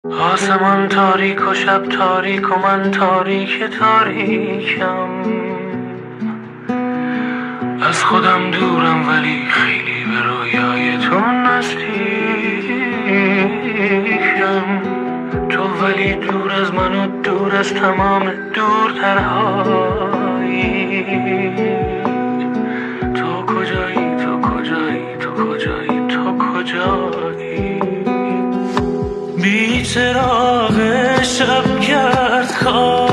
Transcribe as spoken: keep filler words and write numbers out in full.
آسمان تاریک و شب تاریک و من تاریک تاریکم. از خودم دورم ولی خیلی به رویای تو نزدیکم. تو ولی دور از من و دور از تمام دورترهایی. تو کجایی تو کجایی تو کجایی تو کجایی؟ بی چراغ شب کرد خواب